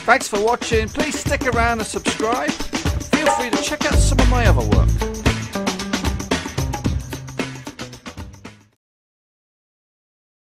Thanks for watching. Please stick around and subscribe. Feel free to check out some of my other work.